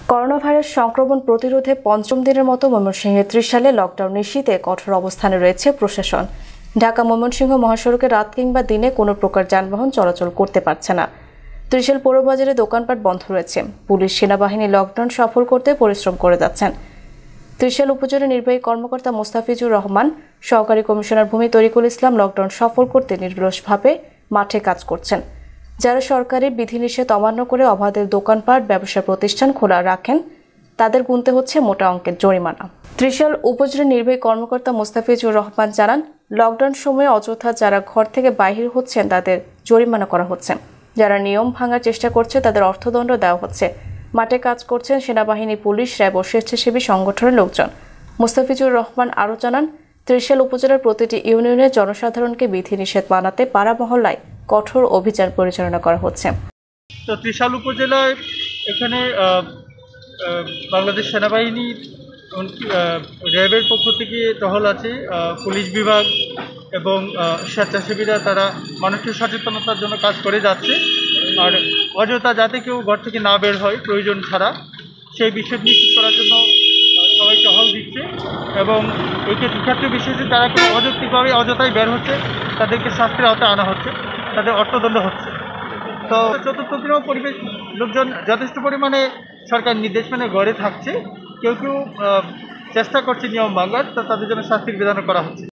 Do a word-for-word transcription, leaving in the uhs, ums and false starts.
Corona virus সংক্রমণ প্রতিরোধে পঞ্চম দিনের মতো ময়মনসিংহের ত্রিশালে লকডাউন নিশ্চিতে কঠোর অবস্থানে রয়েছে প্রশাসন। ঢাকা ময়মনসিংহ মহাসড়কে রাত কিংবা দিনে কোনো প্রকার যানবাহন চলাচল করতে পারছে না। ত্রিশাল পৌরবাজারে দোকানপাট বন্ধ রয়েছে। পুলিশ সেনাবাহিনী লকডাউন সফল করতে পরিশ্রম করে যাচ্ছেন। ত্রিশাল উপজেলা নির্বাহী কর্মকর্তা মোস্তাফিজুর রহমান, সহকারী কমিশনার ভূমি তরিকুল ইসলাম লকডাউন সফল করতে নির্বিলসভাবে মাঠে কাজ করছেন। যারা সরকারি বিধিনিষেধ অমান্য করে অবাধে দোকানপাট ব্যবসা প্রতিষ্ঠান খোলা রাখেন তাদের গুনতে হচ্ছে মোটা অঙ্কের জরিমানা। ত্রিশাল উপজেলা নির্বাহী কর্মকর্তা মোস্তাফিজুর রহমান জানান, লকডাউন সময়ে অযথা যারা ঘর থেকে বাহির হচ্ছেন তাদের জরিমানা করা হচ্ছে। যারা নিয়ম ভাঙার চেষ্টা করছে তাদের অর্থদণ্ড দেওয়া হচ্ছে। মাঠে কাজ করছেন সেনাবাহিনী, পুলিশ, র্যাব ও স্বেচ্ছাসেবী সংগঠনের লোকজন। মোস্তাফিজুর রহমান আরও জানান, ত্রিশাল উপজেলার প্রতিটি ইউনিয়নের জনসাধারণকে বিধিনিষেধ মানাতে পাড়া মহল্লায় কঠোর অভিযান পরিচালনা করা হচ্ছে। তো ত্রিশাল উপজেলায় এখানে বাংলাদেশ সেনাবাহিনী, র্যাবের পক্ষ থেকে টহল আছে, পুলিশ বিভাগ এবং স্বেচ্ছাসেবীরা তারা মানুষের সচেতনতার জন্য কাজ করে যাচ্ছে। আর অযথা যাতে কেউ ঘর থেকে না বের হয় প্রয়োজন ছাড়া, সেই বিষয় নিশ্চিত করার জন্য সবাই টহল দিচ্ছে। এবং এই ক্ষেত্রে বিশেষে যারা কেউ অযৌক্তিকভাবে অযথায় বের হচ্ছে তাদেরকে শাস্তির আওতায় আনা হচ্ছে, তাদের অর্থদণ্ড হচ্ছে। তো চতুর্থ দিনেও পরিবেশ লোকজন যথেষ্ট পরিমাণে সরকার নির্দেশ মেনে ঘরে থাকছে। কেউ কেউ চেষ্টা করছে নিয়ম ভাঙার, তো তাদের জন্য শাস্তির বিধান করা হচ্ছে।